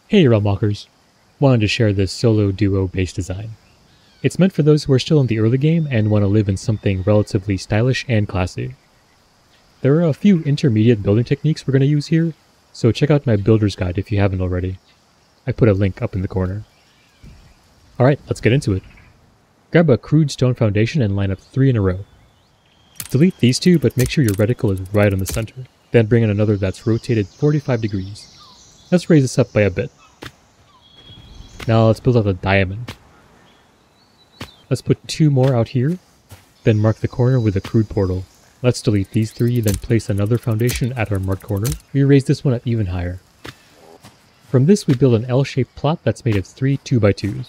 Hey Realmwalkers! Wanted to share this solo duo base design. It's meant for those who are still in the early game and want to live in something relatively stylish and classy. There are a few intermediate building techniques we're going to use here, so check out my builder's guide if you haven't already. I put a link up in the corner. Alright, let's get into it. Grab a crude stone foundation and line up 3 in a row. Delete these 2, but make sure your reticle is right on the center. Then bring in another that's rotated 45 degrees. Let's raise this up by a bit. Now let's build out a diamond. Let's put 2 more out here, then mark the corner with a crude portal. Let's delete these 3, then place another foundation at our marked corner. We raise this one up even higher. From this we build an L-shaped plot that's made of 3 2x2s.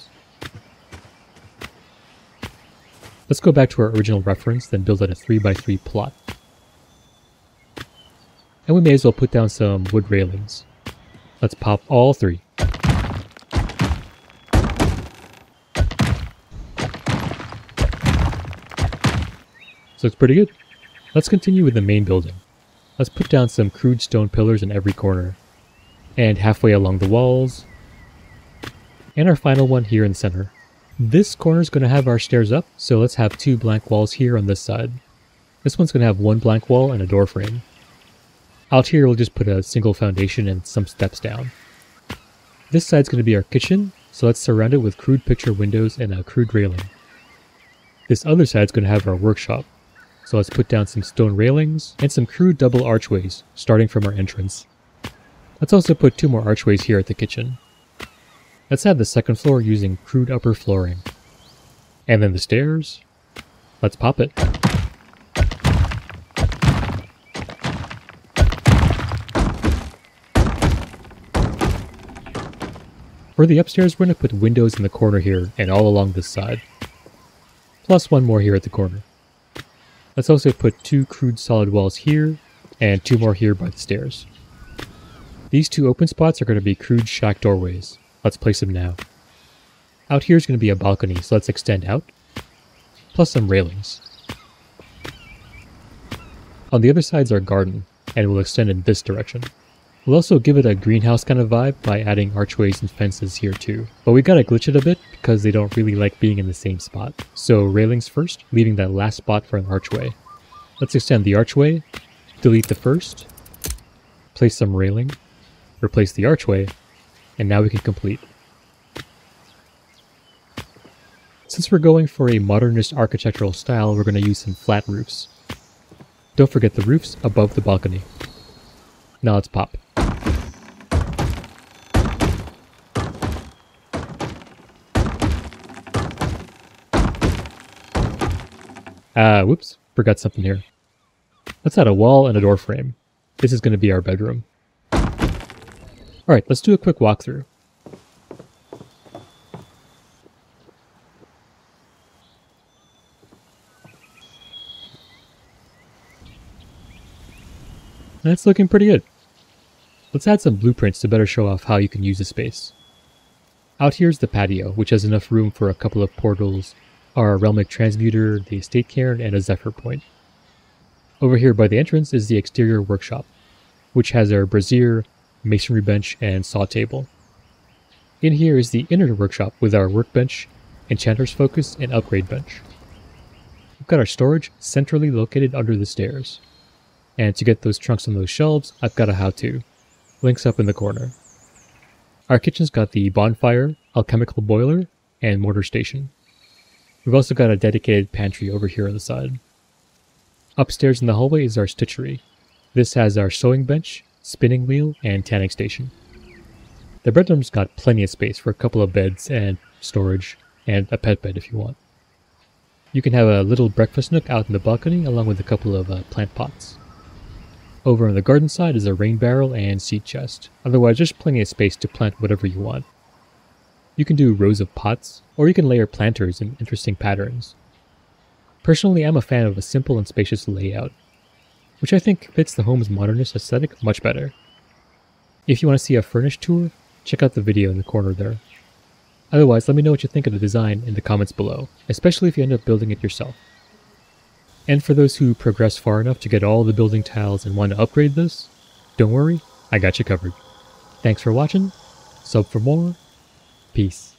Let's go back to our original reference, then build out a 3x3 plot. And we may as well put down some wood railings. Let's pop all 3. This looks pretty good. Let's continue with the main building. Let's put down some crude stone pillars in every corner, and halfway along the walls, and our final one here in the center. This corner is going to have our stairs up, so let's have 2 blank walls here on this side. This one's going to have 1 blank wall and a door frame. Out here we'll just put a single foundation and some steps down. This side's going to be our kitchen, so let's surround it with crude picture windows and a crude railing. This other side's going to have our workshop, so let's put down some stone railings and some crude double archways starting from our entrance. Let's also put 2 more archways here at the kitchen. Let's add the second floor using crude upper flooring. And then the stairs. Let's pop it. For the upstairs, we're going to put windows in the corner here and all along this side. Plus 1 more here at the corner. Let's also put 2 crude solid walls here and 2 more here by the stairs. These 2 open spots are going to be crude shack doorways. Let's place them now. Out here is going to be a balcony, so let's extend out. Plus some railings. On the other side's our garden, and we'll extend in this direction. We'll also give it a greenhouse kind of vibe by adding archways and fences here too. But we gotta glitch it a bit because they don't really like being in the same spot. So railings first, leaving that last spot for an archway. Let's extend the archway, delete the first, place some railing, replace the archway, and now we can complete. Since we're going for a modernist architectural style, we're going to use some flat roofs. Don't forget the roofs above the balcony. Now let's pop. Whoops, forgot something here. Let's add a wall and a door frame. This is going to be our bedroom. Alright, let's do a quick walkthrough. That's looking pretty good. Let's add some blueprints to better show off how you can use the space. Out here's the patio, which has enough room for a couple of portals, our Realmic transmuter, the estate cairn, and a Zephyr point. Over here by the entrance is the exterior workshop, which has our brazier, masonry bench, and saw table. In here is the inner workshop with our workbench, enchanter's focus, and upgrade bench. We've got our storage centrally located under the stairs. And to get those trunks on those shelves, I've got a how-to. Links up in the corner. Our kitchen's got the bonfire, alchemical boiler, and mortar station. We've also got a dedicated pantry over here on the side. Upstairs in the hallway is our stitchery. This has our sewing bench, spinning wheel, and tanning station. The bedroom's got plenty of space for a couple of beds and storage, and a pet bed if you want. You can have a little breakfast nook out in the balcony along with a couple of plant pots. Over on the garden side is a rain barrel and seed chest. Otherwise, there's plenty of space to plant whatever you want. You can do rows of pots, or you can layer planters in interesting patterns. Personally, I'm a fan of a simple and spacious layout, which I think fits the home's modernist aesthetic much better. If you want to see a furnished tour, check out the video in the corner there. Otherwise, let me know what you think of the design in the comments below, especially if you end up building it yourself. And for those who progress far enough to get all the building tiles and want to upgrade this, don't worry, I got you covered. Thanks for watching, Sub for more. Peace.